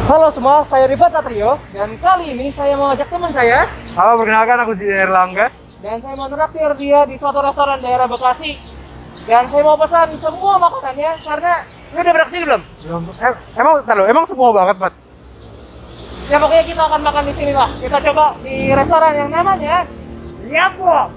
Halo semua, saya Rifat Satrio dan kali ini saya mau ajak teman saya. Halo, perkenalkan aku Zidane Erlangga. Dan saya mau traktir dia di suatu restoran daerah Bekasi. Dan saya mau pesan semua makanannya karena lu udah beraksi belum? Belum. Emang semua banget, Pat? Ya pokoknya kita akan makan di sini lah. Kita coba di restoran yang namanya Yapo.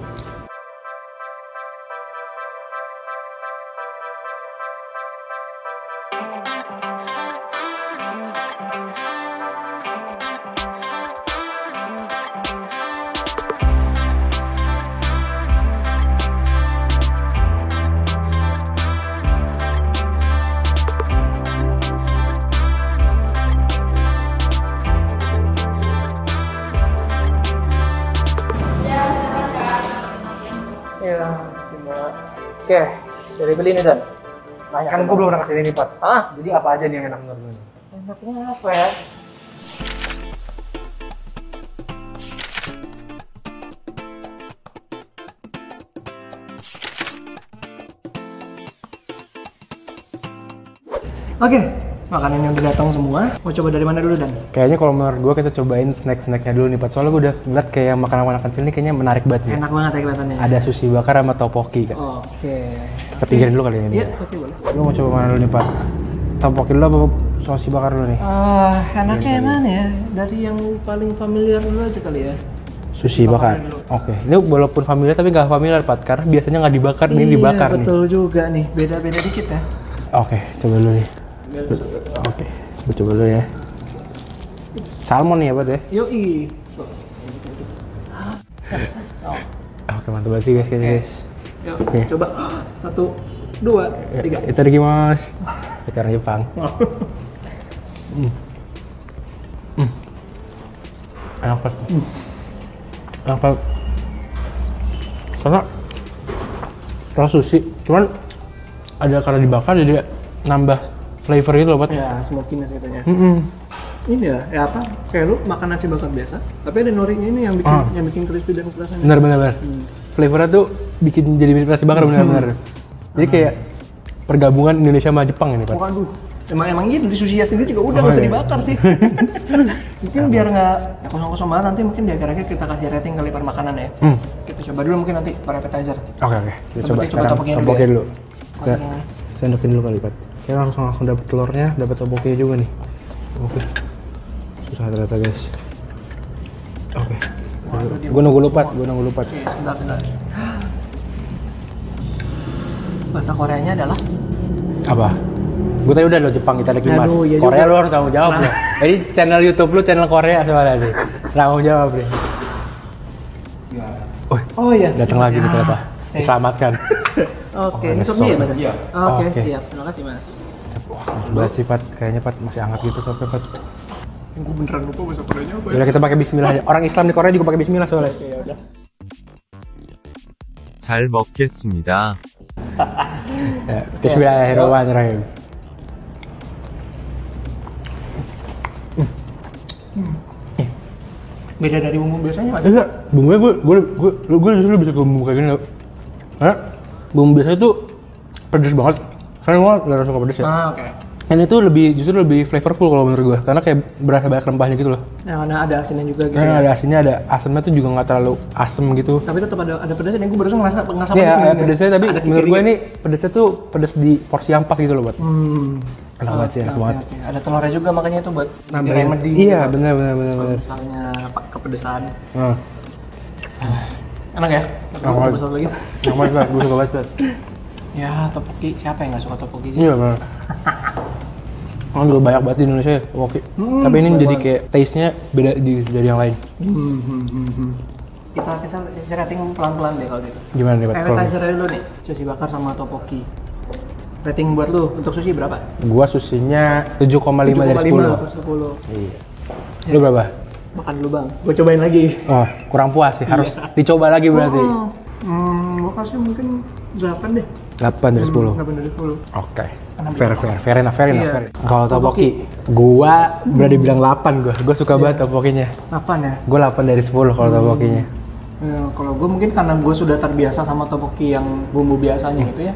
Ya, semua. Oke, dari beli nih Dan. Kan gue belum pernah kesini nih, Pat. Ah, Jadi apa aja nih yang enak menurut lu? enaknya apa ya? Oke, makanan yang udah datang semua. Mau coba dari mana dulu Dan? Kayaknya kalau menurut gue kita cobain snack-snacknya dulu nih, Pat. Soalnya gue udah ngeliat kayak makanan-makanan kecil ini kayaknya menarik banget nih. Enak banget ya kelihatannya. Ada sushi bakar sama topoki kan. Oke. Kita pikirin dulu kali ini. Iya, oke boleh. Lu mau coba mana dulu nih, Pat? Topoki dulu apa sushi bakar dulu nih? Enaknya yang mana ya? Dari yang paling familiar dulu aja kali ya. Sushi bakar. Oke. Ini walaupun familiar tapi nggak familiar, Pat. Karena biasanya nggak dibakar, ini dibakar nih. Betul juga nih. Beda-beda dikit ya. Oke, coba dulu nih. Oke, gue coba dulu ya. Salmon nih ya, Pat ya? Yoi. Oke, mantap banget sih guys, guys. Yuk, Oke. coba. 1, 2, 3. Itadakimasu. Sekarang Jepang. Enak banget. Enak banget. Karena rasa sushi, cuman ada karena dibakar jadi nambah flavor gitu loh, Pat. Ya, smokiness katanya. Ini ya apa? Kayak lu makan nasi bakar biasa, tapi ada norinya ini yang bikin crispy dan rasanya. Bener. Flavornya tuh bikin jadi mirip nasi bakar bener-bener. Jadi kayak pergabungan Indonesia sama Jepang ini, Pak. Waduh, emang gitu di sushi sendiri juga udah nggak usah dibakar sih. Mungkin biar nggak kosong-kosong banget, nanti mungkin di akhir-akhir kita kasih rating kali per makanan ya. Kita coba dulu mungkin nanti per appetizer. Oke. Kita coba Coba topoki dulu. Kita Oke. sendokin dulu kali, Pak. Kita langsung dapet telurnya, dapet topokinya juga nih. Oke. Susah ternyata, guys. Oke. Gue nunggu lupa. Oke, sebentar. Bahasa Koreanya adalah Apa? Gue tadi udah lo Jepang, kita lagi mas. Aduh, iya Korea juga. lu harus tanggung jawab ya. Jadi channel YouTube lu channel Korea soalnya sih. Tanggung jawab deh. Oh iya. Datang lagi nih ternyata. Saya- Diselamatkan. Oke, Oh, ini ada sop mie ya sop. Mas? Iya. Oke, Oke. siap. Terima kasih Mas. Wah, enak banget sih, Pat. Kayaknya, Pat, masih hangat gitu sopnya, Pat. Gue beneran lupa bahasa Koreanya apa Udah kita pakai bismillah aja. Orang Islam di Korea juga pakai bismillah soalnya. Ya udah. 잘 먹겠습니다. Ya, bismillahirrahmanirrahim. Beda dari bumbu biasanya Mas? Enggak, bumbunya gue justru bisa ke bumbu kayak gini loh. Karena bumbu biasanya tuh pedes banget. Karena gue gak suka pedes ya. Oke. Ini tuh justru lebih flavorful kalau menurut gue. Karena kayak berasa banyak rempahnya gitu loh. Nah, karena ada asinnya juga gitu. Karena ya. ada asinnya, ada asamnya tuh juga nggak terlalu asem gitu. Tapi tetap ada pedasnya. Gue barusan ngerasa Iya, pedes ada nih. pedesnya tapi Ada menurut gue kikirnya. ini pedesnya tuh pedes di porsi yang pas gitu loh, Buat. Enak banget sih, enak banget. Oke. Ada telurnya juga makanya itu buat Nambahin. remedy. Iya, benar. Misalnya kepedesan. Nah, Enak ya? Enak banget. Besar lagi. enak banget, Pak. Gue suka banget, Pak. Ya, topoki. Siapa yang nggak suka topoki sih? Iya, benar. Kan juga banyak banget di Indonesia ya, oke. Tapi ini banyak jadi banget. kayak taste-nya beda dari yang lain. Kita kasih rating pelan-pelan deh kalau gitu. Gimana nih, Pak? Appetizer dulu nih, sushi bakar sama topoki. Rating buat lu untuk sushi berapa? Gua susinya 7,5 dari 10. 10. Iya. Lu berapa? Makan dulu bang, gue cobain lagi. Oh, kurang puas sih. Harus dicoba lagi berarti. Gue kasih mungkin 8 deh. 8 dari 10. 8 dari 10. Oke. Fair enough. Iya. Kalau topoki, gua berani bilang 8 gua. Gua suka banget topokinya. 8 ya? Gua 8 dari 10 kalau topokinya. Kalau gue mungkin karena gue sudah terbiasa sama topoki yang bumbu biasanya gitu ya.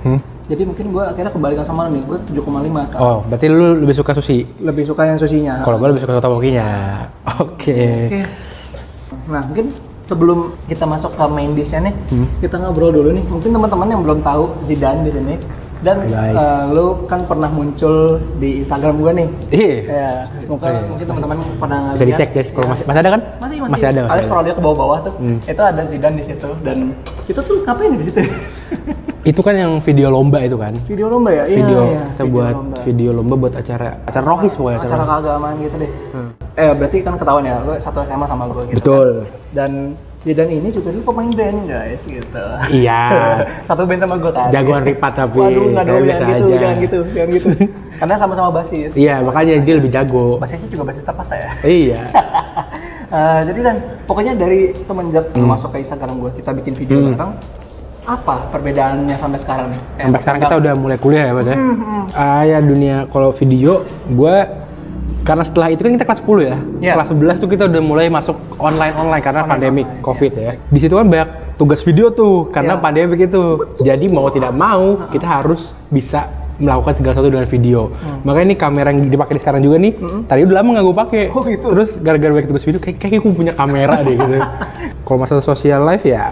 Jadi mungkin gue akhirnya kebalikan sama lo nih, gue 7,5 sekarang. Oh, berarti lu lebih suka sushi? Lebih suka yang sushinya. Kalau gue lebih suka topokinya. Oke. Nah, mungkin sebelum kita masuk ke main dish-nya nih, kita ngobrol dulu nih. Mungkin teman-teman yang belum tahu Zidane di sini. Dan lu kan pernah muncul di Instagram gue nih. Iya. Ya, mungkin teman-teman pernah ngeliat. Bisa dicek guys, kalau masih ada kan? Masih ada. Kalian scroll dia ke bawah-bawah tuh. Itu ada Zidane di situ dan itu tuh ngapain di situ? Itu kan yang video lomba itu kan? Video lomba ya? Kita buat video lomba buat acara rohis pokoknya. Acara keagamaan gitu deh. Berarti kan ketahuan ya, lu satu SMA sama gue gitu. Betul. Kan? Dan Zidane ini juga dulu pemain band guys gitu. Iya. Satu band sama gue kan. Jagoan ripat tapi. Waduh, nggak dong, jangan gitu. Karena sama-sama basis. Iya, makanya dia lebih jago. Basisnya juga basis tepas ya. Iya. Jadi kan pokoknya dari semenjak masuk ke Instagram gue, kita bikin video bareng. Apa perbedaannya sampai sekarang nih? Sampai sekarang kita udah mulai kuliah ya, Mas ya. Ya dunia kalau video, gue karena setelah itu kan kita kelas 10 ya. Yeah. Kelas 11 tuh kita udah mulai masuk online karena pandemik Covid ya. Di situ kan banyak tugas video tuh karena pandemik itu. Jadi mau tidak mau kita harus bisa melakukan segala sesuatu dengan video. Makanya ini kamera yang dipakai sekarang juga nih, tadi udah lama nggak gue pakai. Oh, gitu. Terus gara-gara banyak tugas video, kayak gue punya kamera deh gitu. Kalau masalah social life ya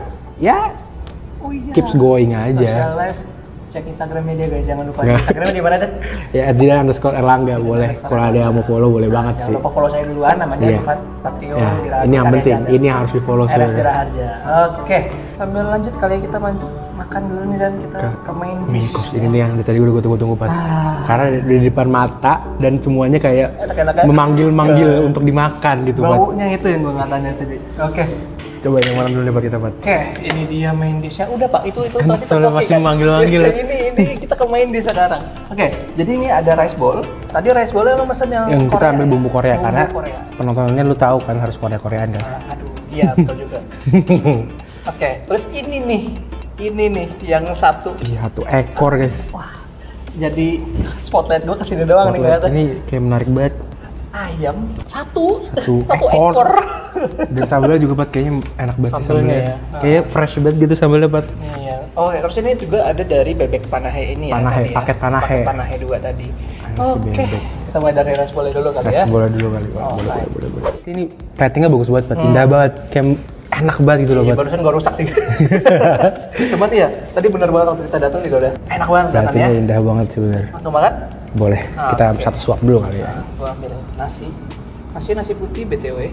keeps going aja. Social life, cek Instagramnya dia guys, jangan lupa. Instagramnya di mana deh? Ya @Zidane_Erlangga boleh. Kalau ada yang mau follow boleh banget sih. Jangan lupa follow saya duluan, namanya Rifat Satrio. Ini yang penting, ini yang harus di follow saya. Raharja. Oke, sambil lanjut kali kita makan dulu nih dan kita ke main dish. Ini nih yang tadi udah gue tunggu-tunggu pas. Karena di depan mata dan semuanya kayak memanggil-manggil untuk dimakan gitu. Baunya itu yang gue nggak tanya tadi. Oke. Coba yang mana dulu nih Pak kita Pak? Oke, ini dia main dish-nya. Udah Pak, itu tadi soalnya masih memanggil-manggil. Ini kita ke main dish sekarang. Oke, jadi ini ada rice bowl. Tadi rice bowl-nya lo pesen yang Korea. Kita ambil bumbu Korea karena Korea. Penontonnya lu tahu kan harus Koreaan kan. Aduh, iya betul juga. Oke, terus ini nih yang satu. Iya, satu ekor guys. Wah, jadi spotlight gue kesini doang nih kelihatan. Ini kayak menarik banget. Ayam satu ekor. Dan sambelnya juga Pat, kayaknya enak banget sambelnya. Ya. Kayak fresh banget gitu sambelnya Pat. Iya. Oh, terus ini juga ada dari bebek panahe ini ya. Paket panahe. Paket panahe 2 tadi. Oke. Kita mulai dari rice bowl dulu kali ya. Rice bowl dulu kali Pak. Boleh. Ini ratingnya bagus banget Pat. Indah banget. Kayak enak banget gitu loh Pat. Barusan gua rusak sih. Cuman ya, tadi bener banget waktu kita datang juga udah enak banget kelihatannya. Ratingnya indah banget sebenarnya. Langsung makan? Boleh. Kita satu suap dulu kali ya. Gua ambil nasi putih BTW.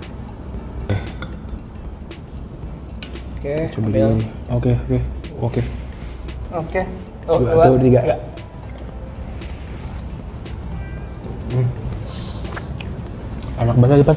Oke, coba ini. Oke. Oke. 2, 3. Enak banget aja Pat.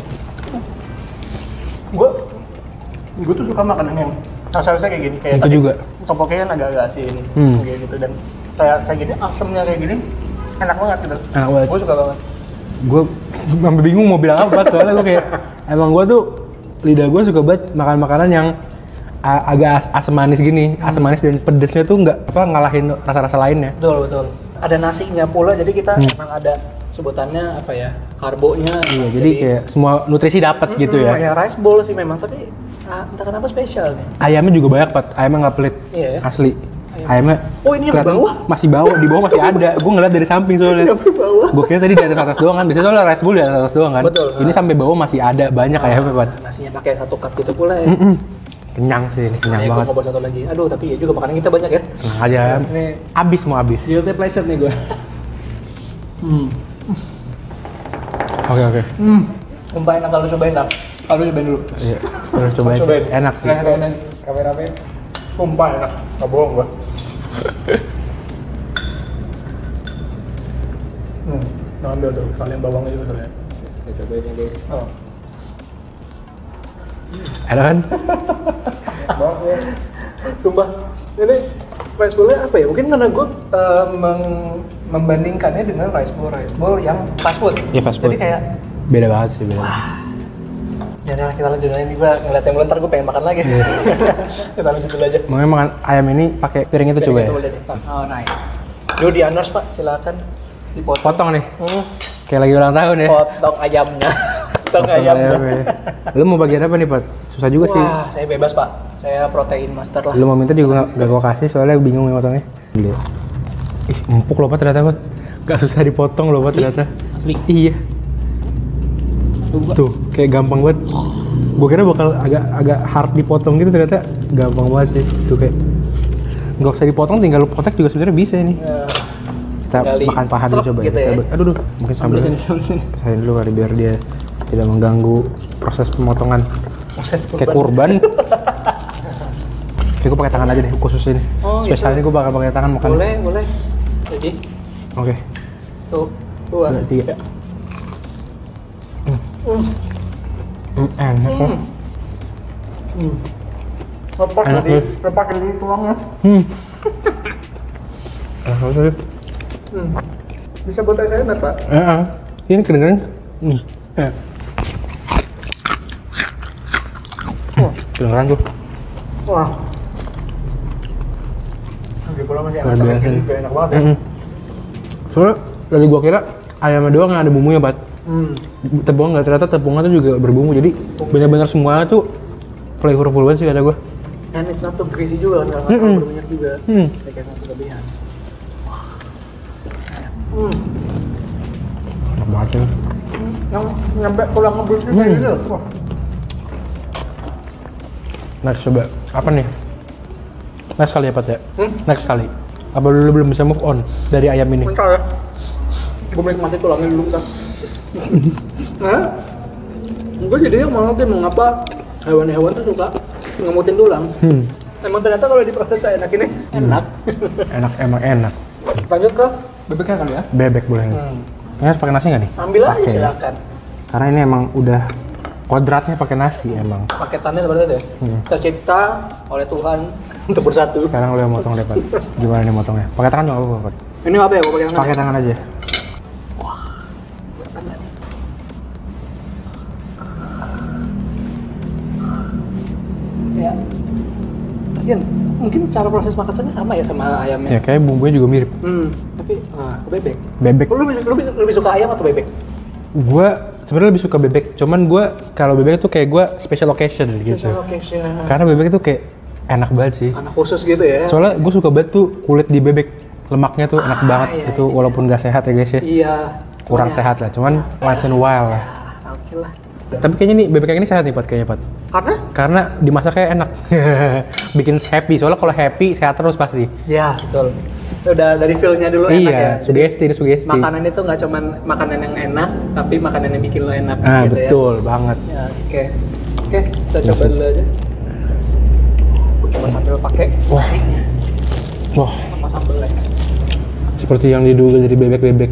Gue tuh suka makanan yang rasa-rasa kayak gini, kayak itu juga. Topoknya kan agak asin kayak gitu dan kayak gini asamnya kayak gini enak banget gitu. Enak banget. Gue suka banget. Gue sampai bingung mau bilang apa soalnya gue kayak emang gue tuh lidah gue suka banget makan makanan yang agak asam manis gini, asam manis dan pedesnya tuh nggak ngalahin rasa-rasa lainnya. Betul. Ada nasinya pula, jadi kita emang ada sebutannya apa ya, karbonya. Iya, jadi kayak semua nutrisi dapat gitu ya. Ya rice bowl sih memang, tapi entah kenapa spesial nih. Ayamnya juga banyak Pat, ayamnya nggak pelit, asli. Ayamnya. Oh ini yang di bawah? Masih bawah, di bawah masih ada. Gue ngeliat dari samping soalnya. Gue kira tadi di atas doang kan, biasanya soalnya rice bowl di atas doang kan. Betul. Ini sampai bawah masih ada banyak ayamnya Pat. Nasinya pakai 1 cup gitu pula ya. Kenyang sih ini, kenyang banget. Gue mau satu lagi. Aduh, tapi ya juga makanan kita banyak ya. Tenang aja, ini mau habis. Guilty pleasure nih gue. Oke. Sumpah enak kalau cobain tak? Kalau cobain dulu. Iya, harus cobain. Enak sih. Kameramen. Sumpah enak, nggak bohong gue. Ambil tuh, kalian bawangnya juga soalnya. Kita cobain ya guys. Enak kan? Banget ya. Sumpah, ini rice bowl-nya apa ya? Mungkin karena gue membandingkannya dengan rice bowl yang fast food. Iya, fast food. Jadi kayak beda banget sih, beda. Jadi kita lanjut aja nih, gue ngeliat yang ntar gue pengen makan lagi. Kita lanjut dulu aja. Makanya makan ayam ini pakai piring itu coba ya. Oh, nice. Dulu di announce Pak, silakan dipotong. Potong nih. Kayak lagi ulang tahun ya. Potong ayamnya. Potong ayamnya. Lu mau bagian apa nih Pak? Susah juga sih. Wah, saya bebas Pak. Saya protein master lah. Lu mau minta juga gak gua kasih soalnya bingung ya potongnya. Ih, empuk loh Pat ternyata Pat. Gak susah dipotong loh Pat ternyata. Asli. Iya. Tuh, kayak gampang banget. Gue kira bakal agak hard dipotong gitu, ternyata gampang banget sih. Tuh kayak nggak usah dipotong, tinggal lu potek juga sebenarnya bisa ini. Ya. Kita makan paha dulu coba gitu ya. Aduh, mungkin sambil sini. saya dulu kali biar dia tidak mengganggu proses pemotongan. Proses Kayak kurban. Kayak gue pakai tangan aja deh khusus ini. Spesial ini gue bakal pakai tangan makan. Boleh. Jadi. Oke. Tuh, 2, 3. Enak kok. Lepas dari tulangnya. Bisa buat saya enak, Pak. Ini kedengeran. Kedengeran tuh. Wah. Di pulau masih Luar biasa. enak banget ya. Soalnya dari gua kira ayamnya doang yang ada bumbunya, Pat. Tepung nggak, ternyata tepungnya tuh juga berbumbu, jadi benar-benar semuanya tuh flavorful banget sih kata gua. And it's not too greasy juga kan, nggak terlalu berminyak juga. Kayak satu kelebihan. Enak banget ya. Yang nyampe tulang ngebusnya kayak gitu. Wah. Next coba, apa nih? Next kali ya Pat ya? Next kali. Apa dulu belum bisa move on dari ayam ini? Bentar ya. Gue menikmati tulangnya dulu kan. Nah, gue jadinya malah tuh mengapa hewan-hewan tuh suka ngemutin tulang. Emang ternyata kalau diproses enak ini enak. Emang enak. Lanjut ke bebeknya kali ya. Bebek boleh nih. Kayaknya pakai nasi nggak nih? Ambil aja Pakai. silakan. Karena ini emang udah kodratnya pakai nasi emang. Paketannya seperti itu ya. Tercipta oleh Tuhan untuk bersatu. Sekarang lu yang motong deh Pat. Gimana nih motongnya? Pakai tangan nggak apa-apa Pat? Ini apa ya? Gue pakai tangan. Pakai tangan aja. Ya. Lagian, mungkin cara proses makasannya sama ya sama ayamnya. Ya kayak bumbunya juga mirip. Tapi bebek. Bebek. Lu lebih suka ayam atau bebek? Gua sebenarnya lebih suka bebek. Cuman gua kalau bebek itu kayak gua special occasion gitu. Special occasion. Karena bebek itu kayak enak banget sih. Anak khusus gitu ya. Soalnya gue suka banget tuh kulit di bebek, lemaknya tuh enak banget itu walaupun gak sehat ya guys ya. Iya. Kurang sehat lah, cuman once in a while lah. Oke lah. Tapi kayaknya nih bebek yang ini sehat nih Pat, kayaknya Pat. Karena dimasaknya enak. Bikin happy, soalnya kalau happy sehat terus pasti. Ya betul. Udah dari feel-nya dulu enak ya. Sugesti. Makanan itu nggak cuman makanan yang enak, tapi makanan yang bikin lo enak. Gitu betul banget. Ya, oke, kita coba dulu aja. Coba sambil pakai nasinya. Wah, Sama sambelnya. seperti yang diduga dari bebek-bebek.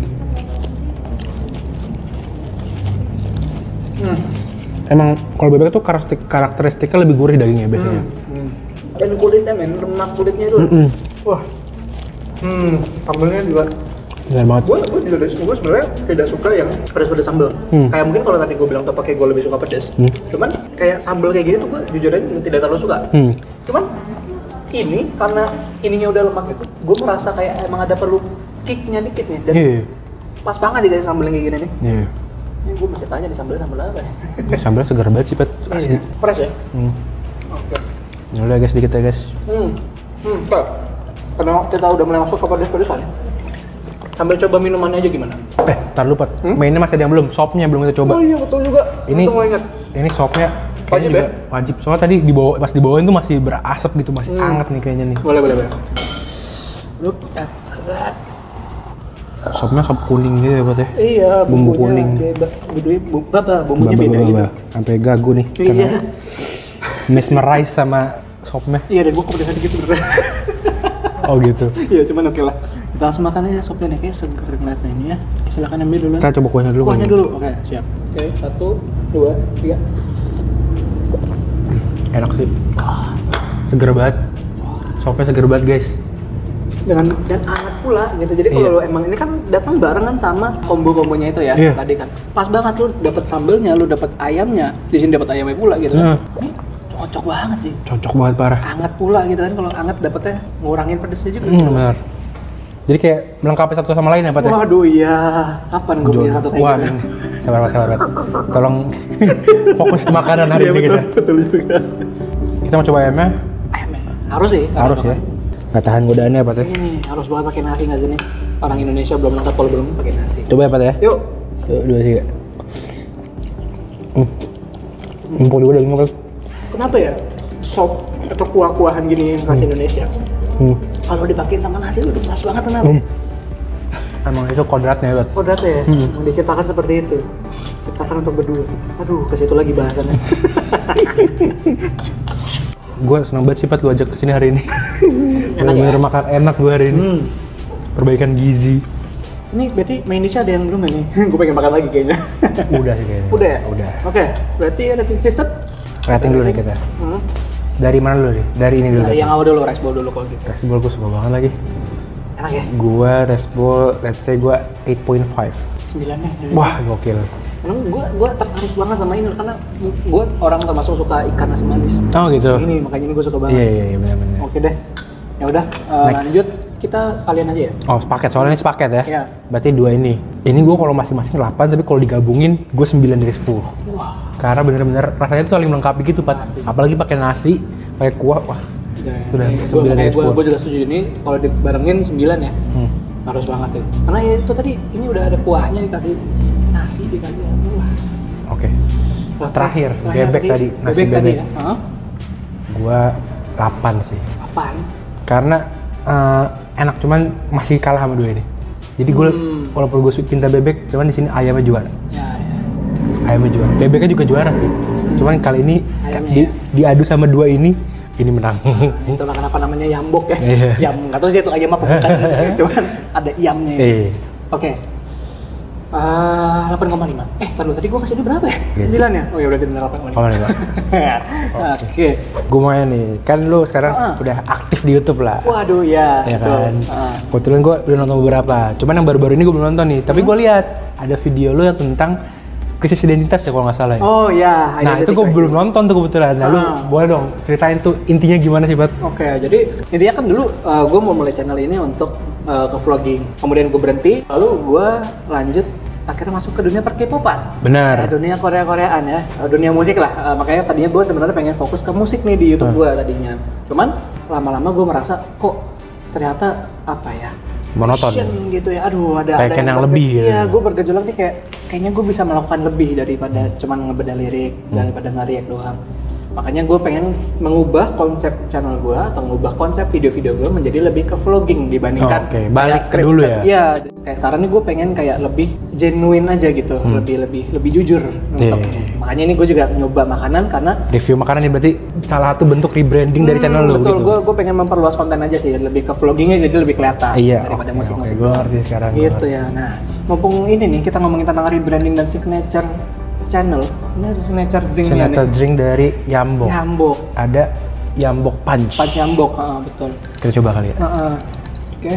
Emang kalau bebek tuh karakteristiknya lebih gurih dagingnya biasanya. Dan kulitnya lemak kulitnya itu. Wah. Sambelnya juga. Benar banget. Gue sebenarnya tidak suka yang pedas-pedas sambal. Kayak mungkin kalau tadi gue bilang tuh pakai gue lebih suka pedas. Cuman kayak sambal kayak gini tuh gue jujur aja tidak terlalu suka. Cuman ini karena ininya udah lemak itu, gue merasa kayak emang ada perlu kicknya dikit nih. Dan pas banget dikasih sambal yang kayak gini nih. Ini gue mesti tanya di sambalnya sambal apa ya? Sambalnya segar banget sih Pat. Asli. Fresh ya? Oke. Ini ya guys, sedikit ya guys. Karena kita udah mulai masuk ke pedas-pedasan. Sambil coba minumannya aja gimana? Tar lu Pat. Mainnya masih ada yang belum, sopnya belum kita coba. Oh iya betul juga. Ini sopnya wajib ya? Wajib. Soalnya tadi pas dibawain tuh masih berasap gitu, masih anget nih kayaknya nih. Boleh. Look at that. Sopnya sop kuning gitu ya Pat ya? Iya, bumbu kuning. Bumbunya beda gitu. Sampai gagu nih. Iya. Mesmerize sama sopnya. Iya, dan gua kepedesan dikit sebenarnya. Oh gitu. Iya, cuman oke lah. Kita langsung makan aja sopnya nih, kayak seger ngeliatnya ini ya. Silakan ambil dulu. Kita coba kuahnya dulu. Kuahnya dulu. Oke, siap. Oke, 1, 2, 3. Enak sih. Seger banget. Sopnya seger banget guys. Dan hangat pula gitu. Jadi kalau lu emang ini kan datang barengan sama kombo-kombonya itu ya tadi kan. Pas banget lu dapat sambelnya, lu dapat ayamnya, di sini dapat ayamnya pula gitu kan. Ini cocok banget sih. Cocok banget parah. Hangat pula gitu kan, kalau hangat dapetnya ngurangin pedesnya juga. Benar. Jadi kayak melengkapi satu sama lain ya Pat ya? Waduh iya, kapan gue punya satu kayak gitu? Sabar. Tolong fokus ke makanan hari ini kita. Betul juga. Kita mau coba ayamnya? Harus sih. Harus ya. Nggak tahan godaannya apa teh? Ini harus banget pakai nasi nggak sih nih? Orang Indonesia belum lengkap kalau belum pakai nasi. Coba apa teh? Yuk. Tuh, 2, 3. Empuk juga dagingnya, Pak. Kenapa ya? Sop atau kuah-kuahan gini yang khas Indonesia. Kalau dipakein sama nasi udah pas banget kenapa? Emang itu kodratnya, Pak. Kodratnya ya? Diciptakan seperti itu. Ciptakan untuk berdua. Aduh, ke situ lagi bahasannya. Gue senang banget sih, Pat, gue ajak kesini hari ini. Enak ya? Bener makan enak gue hari ini. Perbaikan gizi. Ini berarti main dish ada yang belum ya nih? Gue pengen makan lagi kayaknya. Udah sih kayaknya. Udah ya? Udah. Oke, berarti rating system? Rating dulu nih kita. Dari mana dulu nih? Dari ini dulu. Dari yang awal dulu, rice bowl dulu kalau gitu. Rice bowl gue suka banget lagi. Enak ya? Gua rice bowl, let's say gua 8.5. 9 nya. Wah, gokil. Emang gue tertarik banget sama ini karena gue orang termasuk suka ikan asam manis. Oh gitu. Ini makanya ini gue suka banget. Iya benar-benar. Oke deh. Ya udah lanjut kita sekalian aja ya. Oh sepaket, soalnya ini sepaket ya. Iya. Berarti 2 ini. Ini gue kalau masing-masing 8, tapi kalau digabungin gue 9 dari 10. Wah. Karena bener-bener rasanya tuh saling melengkapi gitu, Pat. Apalagi pakai nasi, pakai kuah, wah. Sudah 9 dari 10. Gue juga setuju ini kalau dibarengin 9 ya. Harus banget sih. Karena ya itu tadi ini udah ada kuahnya dikasih nasi dikasih buah. Oke. Terakhir bebek tadi, nasi bebek. Tadi ya. Gua 8 sih. 8. Karena enak, cuman masih kalah sama 2 ini. Jadi gue walaupun gue cinta bebek, cuman di sini ayamnya juara. Ya. Ayamnya juara. Bebeknya juga juara sih. Cuman kali ini diadu sama 2 ini menang. Itulah kenapa namanya yambok ya. Iya. Yam, nggak tahu sih itu ayam apa bukan. Cuman ada yamnya. Oke. 8,5. Taruh tadi gua kasih dia berapa ya? 9 ya? Oh ya udah benar 8,5. Oke. Gua mau nih, kan lu sekarang udah aktif di YouTube lah. Waduh ya. Ya kan. Kebetulan gua udah nonton beberapa. Cuman yang baru-baru ini gua belum nonton nih. Tapi gua lihat ada video lu yang tentang krisis identitas ya kalau nggak salah ya. Oh ya. Nah itu gue belum nonton tuh kebetulan. Nah lu boleh dong ceritain tuh intinya gimana sih, Pat? Oke, jadi intinya kan dulu gue mau mulai channel ini untuk ke vlogging. Kemudian gue berhenti, lalu gue lanjut akhirnya masuk ke dunia per-K-popan. Benar. Dunia Korea-Koreaan ya, dunia musik lah. Makanya tadinya gue sebenarnya pengen fokus ke musik nih di YouTube gue tadinya. Cuman lama-lama gue merasa kok ternyata apa ya? Monoton gitu ya. Aduh, ada yang lebih gitu. Iya, gue bergejolak nih kayaknya gue bisa melakukan lebih daripada cuman ngebeda lirik, daripada nge-react doang. Makanya gue pengen mengubah konsep channel gue atau mengubah konsep video-video gue menjadi lebih ke vlogging dibandingkan balik ke dulu ya. Iya, kayak sekarang nih gue pengen kayak lebih genuine aja gitu, lebih jujur untuk. Makanya ini gue juga nyoba makanan karena review makanan ini berarti salah satu bentuk rebranding dari channel lu betul, gitu. Gue pengen memperluas konten aja sih, lebih ke vloggingnya jadi lebih kelihatan daripada musik-musik. Gue ngerti sekarang. Gitu ya. Nah, mumpung ini nih kita ngomongin tentang rebranding dan signature channel. Ini ada signature drink nih. Signature drink dari Yambok. Yambok. Ada Yambok Punch. Punch Yambok, betul. Kita coba kali ya. Oke.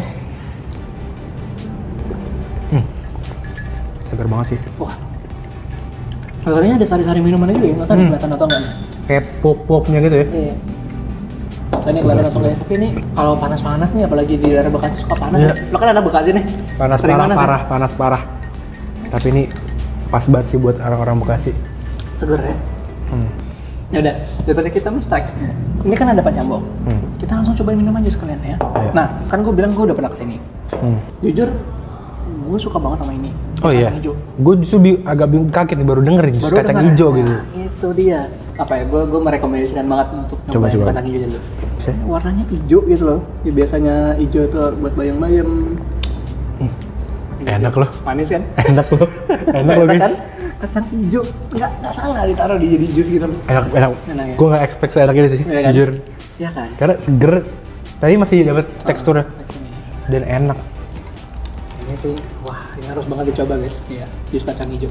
Segar banget sih. Wah. Kayaknya ada sari-sari minuman juga ya, nggak tahu kelihatan atau enggak. Kayak pop-popnya gitu ya. Iya. Ini kelihatan atau enggak. Tapi ini kalau panas-panas nih, apalagi di daerah Bekasi suka panas ya. Lo kan anak Bekasi nih. Panas parah. Tapi ini pas banget sih buat orang-orang Bekasi. Seger ya. Ya udah, daripada kita strike. Ini kan ada Punch Yambok. Kita langsung cobain minum aja sekalian ya. Nah, kan gue bilang gue udah pernah kesini. Jujur, gue suka banget sama ini. Oh iya. Gue justru agak kaget nih baru denger jus kacang hijau gitu. Itu dia. Apa ya? Gue merekomendasikan banget untuk nyobain kacang hijau dulu. Warnanya hijau gitu loh. Ya, biasanya hijau itu buat bayam-bayam. Enak loh. Manis kan? Enak loh. Enak loh, guys. Kacang hijau nggak salah ditaruh di jadi jus gitu. Enak. Ya? Gue nggak expect seenak ini sih, kan? jujur. Iya kan? Karena seger. Tadi masih dapat teksturnya dan enak. Ini tuh, wah ini harus banget dicoba guys. Iya, jus kacang hijau.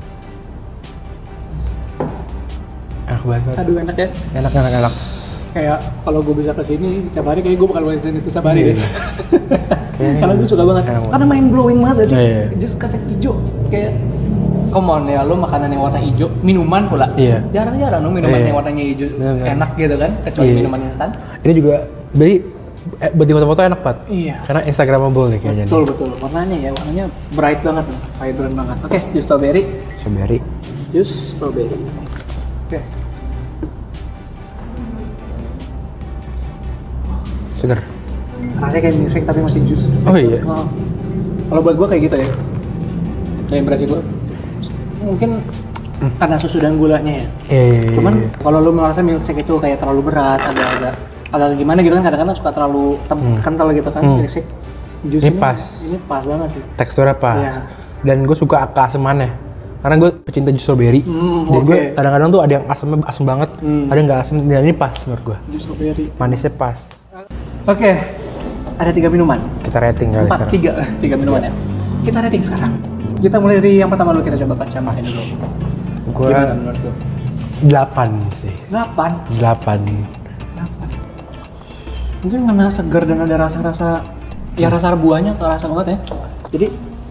Enak banget. Aduh enak ya? Enak. Kayak kalau gue bisa kesini tiap hari kayak gue bakal main itu setiap hari deh. Karena gue suka banget. Karena main blowing banget sih. Jus kacang hijau kayak come on ya, lu makanan yang warna hijau, minuman pula. Jarang-jarang lu minuman yang warnanya hijau enak gitu kan, kecuali minuman instan. Ini juga jadi buat di foto-foto enak, Pat. Iya. Karena instagramable nih kayaknya. Betul. Warnanya bright banget, vibrant banget. Oke, jus strawberry. Jus strawberry. Oke. Seger. rasanya kayak milkshake tapi masih jus. Oh iya. Kalau buat gue kayak gitu ya. Kayak impresi gue. Mungkin karena susu dan gulanya ya. Cuman kalau lu merasa milkshake itu kayak terlalu berat, agak gimana gitu kan, kadang-kadang suka terlalu kental gitu kan milkshake. Jus ini pas. Ini pas banget sih. Teksturnya pas. Iya. Dan gue suka keasemannya. Karena gue pecinta jus strawberry. Dan gue kadang-kadang tuh ada yang asamnya asam banget, ada yang nggak asam. Dan ini pas menurut gue. Jus strawberry. Manisnya pas. Oke. Ada 3 minuman. Kita rating kali sekarang. 3 minuman ya. Kita rating sekarang. Kita mulai dari yang pertama dulu, kita coba kacamain dulu. Gue 8 sih. 8. Mungkin karena segar dan ada rasa-rasa, ya rasa buahnya kerasa banget ya. Jadi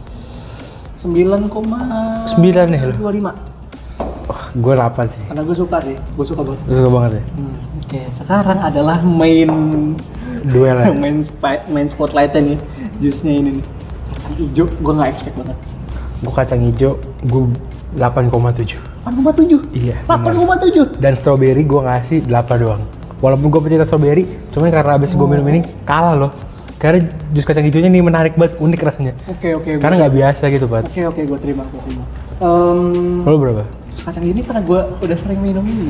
9,9 ya lo? 25. Gue 8 sih. Karena gue suka sih, gue suka banget. Gue suka banget ya. Oke, sekarang adalah main duel ya. main spotlightnya nih, jusnya ini nih. Kacang hijau, gue nggak expect banget. Gue kacang hijau, gue 8,7. 8,7? Iya. 8,7? Dan strawberry gue ngasih 8 doang. Walaupun gue pecinta strawberry, cuman karena abis gue minum ini kalah loh. Karena jus kacang hijaunya ini menarik banget, unik rasanya. Oke. Karena nggak biasa gitu, Pat. Oke, gue terima. Lo berapa? Jus kacang ini karena gue udah sering minum ini.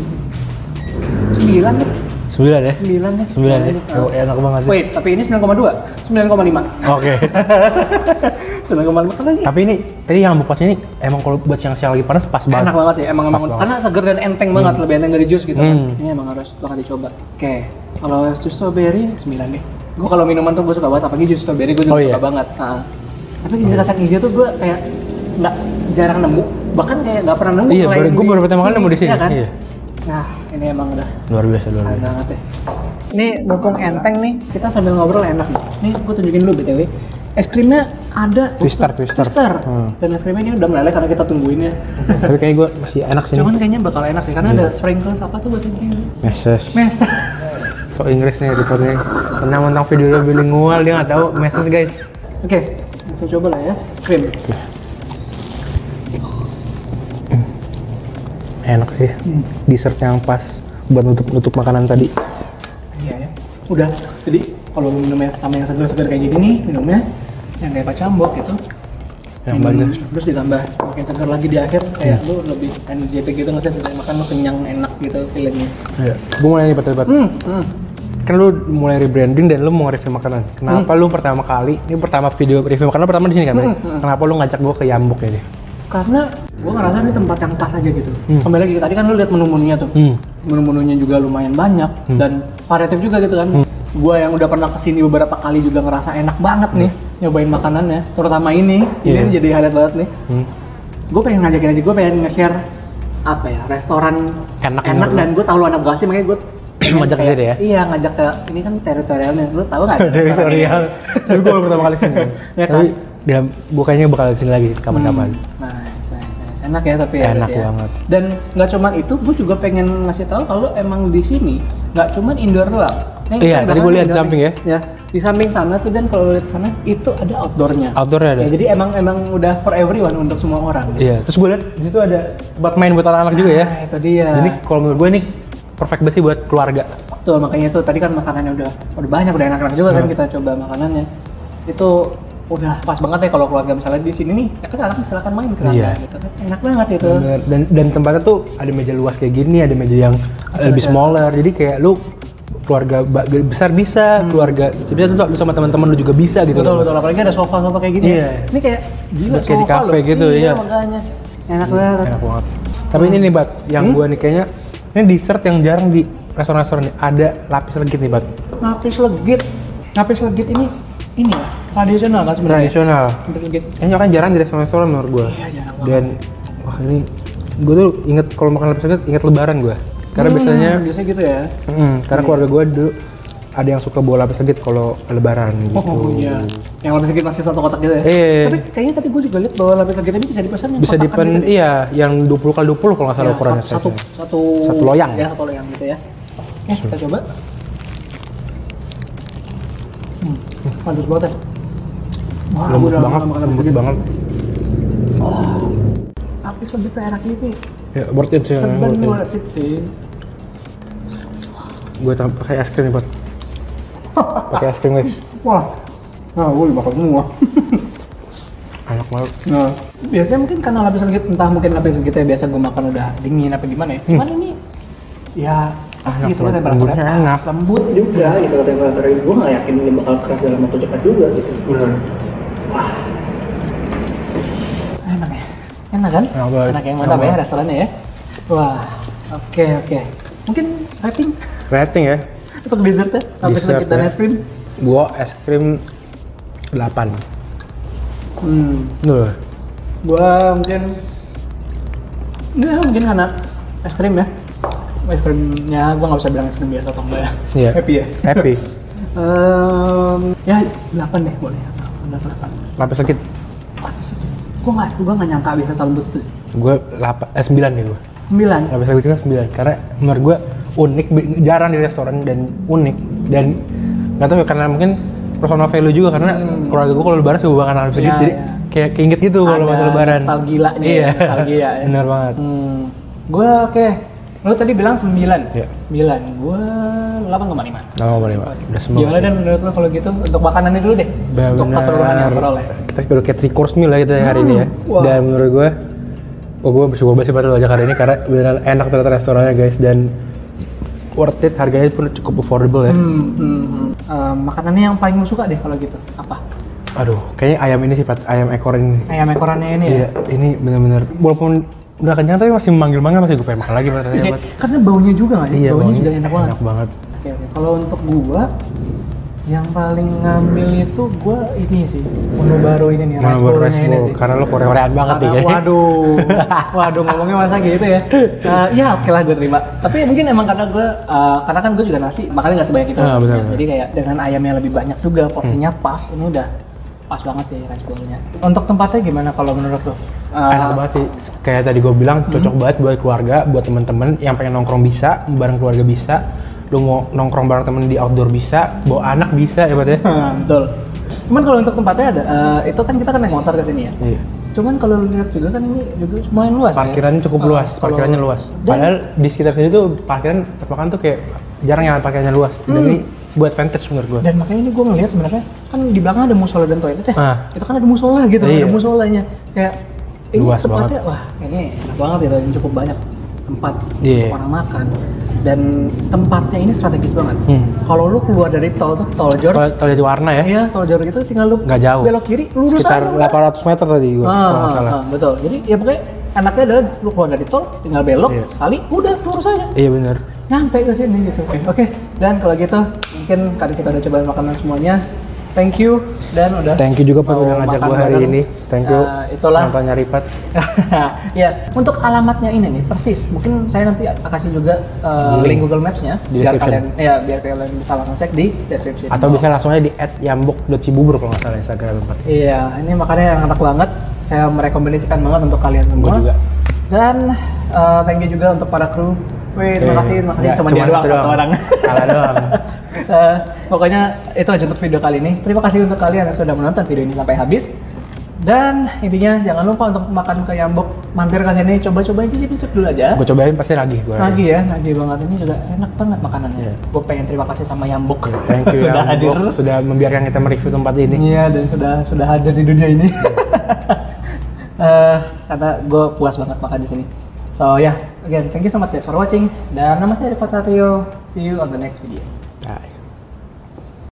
9 nih. 9 ya? 9 nih. 9 ya? Oh, enak banget sih. Wait, tapi ini 9,2? 9,5. Oke. 9,5 kan lagi. Tapi ini, tadi yang bukasnya ini emang kalau buat siang-siang lagi panas pas banget. Enak banget sih, emang karena seger dan enteng banget, lebih enteng dari jus gitu kan. Ini emang harus banget dicoba. Oke, kalau jus strawberry 9 deh. Gue kalau minuman tuh gue suka banget, apalagi jus strawberry gue juga suka banget. Tapi jus kacang hijau tuh gue kayak nggak jarang nemu, bahkan kayak nggak pernah nemu. Iya, gue baru pertama kali nemu di sini. Iya kan? Iya. Nah, ini emang udah luar biasa. banget deh. Ini mumpung enteng nih, kita sambil ngobrol enak nih. Nih gue tunjukin dulu BTW. Es krimnya ada Twister. Dan es krimnya ini udah meleleh karena kita tungguin ya. Tapi kayaknya gue masih enak sih. Cuman kayaknya bakal enak sih karena ada sprinkles apa tuh bahasa Inggris? Meses. So Inggris nih reportnya. Tentang video bilingual dia nggak tahu meses guys. Oke, langsung coba lah ya. Krim. Enak sih. Dessert yang pas buat nutup makanan tadi. Iya ya. Udah. Jadi kalau minumnya sama yang segar-segar kayak gini nih, minumnya yang kayak pacambok gitu. Yang banyak. Terus ditambah makin segar lagi di akhir, kayak lu lebih energetik gitu, nggak sih? Setelah makan lu kenyang, enak gitu feelingnya. Iya. Gue mulai nih Pat. Kan lu mulai rebranding dan lu mau review makanan. Kenapa lu pertama kali, ini pertama video review makanan pertama di sini kan? Kenapa lu ngajak gue ke Yambok ini? Karena gue ngerasa ini tempat yang pas aja gitu. Kembali lagi tadi kan lu lihat menu-menunya tuh. Menu-menunya juga lumayan banyak dan variatif juga gitu kan. Gue yang udah pernah kesini beberapa kali juga ngerasa enak banget nih nyobain makanannya. Terutama ini jadi highlight banget nih. Gue pengen ngajakin aja, gue pengen nge-share apa ya, restoran enak dan gue tahu lu anak Bekasi, makanya gue ngajak ke sini ya? Iya, ngajak ke, ini kan teritorialnya, lu tahu nggak? Teritorial. Tapi gue pertama kali sini. Ya kan? Tapi gue kayaknya bakal kesini lagi kapan-kapan. Nah, enak ya tapi ya. Enak banget. Dan nggak cuman itu, gue juga pengen ngasih tahu kalau emang di sini nggak cuman indoor doang. Iya, tadi gue lihat di samping ya. Ya, di samping sana tuh, dan kalau lihat sana itu ada outdoornya. Outdoornya ada. Ya, jadi emang udah for everyone, untuk semua orang. Iya. Terus gue lihat di situ ada tempat main buat anak-anak juga ya. Itu dia. Jadi kalau menurut gue ini perfect banget sih buat keluarga. Tuh makanya tuh tadi kan makanannya udah banyak, udah enak-enak juga kan kita coba makanannya. Itu udah pas banget ya kalau keluarga misalnya di sini nih, ya kan anaknya silakan main ke sana gitu kan. Enak banget itu. Dan tempatnya tuh ada meja luas kayak gini, ada meja yang lebih smaller. Jadi kayak lu keluarga besar bisa, keluarga bisa tuh lu sama teman-teman lu juga bisa gitu. Betul, apalagi ada sofa-sofa kayak gini. Iya. Ini kayak gila, kayak di kafe gitu. Iya, makanya enak banget. Enak banget. Tapi ini nih Bat, yang gua nih kayaknya ini dessert yang jarang di restoran-restoran nih. Ada lapis legit nih Bat. Lapis legit ini ya, tradisional kan sebenarnya. Tradisional. Lapis legit. Kayaknya kan jarang di restoran-restoran menurut gua. Iya, jarang banget. Dan wah ini gua tuh inget kalau makan lapis legit inget lebaran gua. Karena biasanya gitu ya. Karena keluarga gua dulu ada yang suka bawa lapis legit kalau lebaran gitu. Oh iya. Yang lapis legit masih satu kotak gitu ya. Tapi kayaknya tadi gua juga lihat bahwa lapis legit ini bisa dipesan yang bisa kotakan gitu. Iya, yang 20x20 kalau nggak salah ukurannya. Satu loyang. Ya, satu loyang gitu ya. Kita coba. Manis banget ya. Wah, lembut banget. Lapis legit seenak ini. Ya, worth it sih. Worth it sih. Gue pakai es krim nih, Bot. Pakai es krim guys. Wah, nah gue bakal semua. Enak banget. Nah, biasanya mungkin karena lapisan kita, entah mungkin lapisan kita biasa gue makan udah dingin apa gimana ya. Cuman ini ya enak gitu banget, temperaturnya enak. lembut juga gitu temperaturnya. Gue nggak yakin ini bakal keras dalam waktu cepat juga gitu. Bener. Wah, enak ya, enak kan? Enak banget. Enak ya, mantap ya restorannya ya. Wah, oke. Mungkin Rating ya. untuk dessertnya sampai Dessert sedikit dan ya. es krim. Gua es krim 8. Duh. Gua mungkin karena es krim ya. Es krimnya gua nggak bisa bilang es krim biasa atau enggak ya. Iya. Happy ya. Happy. Ya 8 deh boleh. 8. Lapis sedikit. Gua nggak nyangka bisa selembut itu sih. Gue 9 nih gue. 9. Lapis sedikit kan 9 karena menurut gue unik, jarang di restoran dan unik dan nggak tahu ya, karena mungkin personal value juga karena keluarga gue kalau lebaran suka makan lapis sedikit, jadi kayak keinget gitu kalau masa lebaran. Nostalgia nih. Iya. Nostalgia ya. Bener banget. Gue oke. Lu tadi bilang 9. Iya. 9. Gua 8,5. Oh, boleh Pak. Udah semua. Gimana dan menurut lo kalau gitu untuk makanannya dulu deh. Untuk keseluruhannya overall ya. Kita udah kayak 3 course meal lah kita hari ini ya. Wow. Dan menurut gue bersyukur banget sih pada lo ajak hari ini karena beneran enak ternyata restorannya guys dan worth it, harganya pun cukup affordable ya. Makanannya yang paling lo suka deh kalau gitu apa? Aduh, kayaknya ayam ini sih Pat, ayam ekor ini. Ayam ekorannya ini Iya, ya? ini bener-bener walaupun udah kenyang tapi masih manggil-manggil, masih gue pengen makan lagi rasanya Pat. Karena baunya juga nggak sih? Iya, baunya juga enak banget. Enak banget. Oke. Kalau untuk gua yang paling ngambil itu gua ini sih menu baru ini nih, rice bowl-nya ini sih. Karena lo korea-koreaan banget nih kayaknya. Waduh ngomongnya masa gitu ya. Ya oke lah gue terima. Tapi mungkin emang karena kan gue juga nasi, makanya nggak sebanyak itu. Bener. Jadi kayak dengan ayamnya lebih banyak juga, porsinya pas. Ini udah pas banget sih rice bowl-nya. Untuk tempatnya gimana kalau menurut lo? Enak banget sih. Kayak tadi gue bilang cocok banget buat keluarga, buat temen-temen yang pengen nongkrong bisa, bareng keluarga bisa. Lu mau nongkrong bareng temen di outdoor bisa, bawa anak bisa ya Pat ya. Betul. Cuman kalau untuk tempatnya ada, itu kan kita kan naik motor ke sini ya. Iya. Cuman kalau lihat juga kan ini juga lumayan luas. Parkirannya cukup luas, parkirannya luas. Padahal di sekitar sini tuh parkiran perpakan tuh kayak jarang yang parkirannya luas. Dan ini buat advantage menurut gue. Dan makanya ini gue ngelihat sebenarnya kan di belakang ada musola dan toilet ya. Itu kan ada musola gitu, Iya. ada musolanya. Kayak ini Luas tempatnya, wah ini enak banget gitu, ini cukup banyak tempat Iya. untuk orang makan. Dan tempatnya ini strategis banget. Kalau lu keluar dari tol Jor, Tol jadi warna ya? iya tol Jor itu tinggal lu Nggak jauh. belok kiri, lurus Sekitar aja. 800 meter tadi gue, kalau nggak salah. Betul. Jadi ya pokoknya enaknya adalah lu keluar dari tol, tinggal belok sekali, udah lurus aja. Iya bener. Nyampe ke sini gitu. Oke. Dan kalau gitu mungkin karena kita udah coba makanan semuanya, thank you dan udah. Thank you juga Pat mau udah ngajak makan gue hari bareng. ini. Thank you. Itulah. Nonton nyari Pat. Ya, untuk alamatnya ini nih persis. Mungkin saya nanti kasih juga link Google Maps-nya Di biar description. biar kalian bisa langsung cek di description. Atau bisa langsung aja di @yambok.cibubur kalau nggak salah Instagram Pat. Iya, ini makannya yang enak banget. Saya merekomendasikan banget untuk kalian semua. Gue juga. Dan thank you juga untuk para kru. Wih, terima kasih. Cuma dia doang, satu orang. Salah doang. Pokoknya itu aja untuk video kali ini. Terima kasih untuk kalian yang sudah menonton video ini sampai habis. Dan intinya jangan lupa untuk makan ke Yambok, mampir ke sini, coba-cobain cicip-cicip dulu aja. Gue cobain pasti nagih gue. Nagih banget, ini juga enak banget makanannya. Iya. Gue pengen terima kasih sama Yambok. Thank you sudah hadir. Sudah membiarkan kita mereview tempat ini. Iya, dan sudah hadir di dunia ini. Karena gue puas banget makan di sini. So again, thank you so much guys for watching. Dan nama saya Rifat Satrio. See you on the next video.